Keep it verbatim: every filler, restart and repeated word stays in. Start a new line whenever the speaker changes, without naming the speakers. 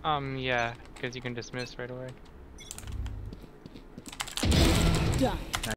Um, yeah, because you can dismiss right away.
Done.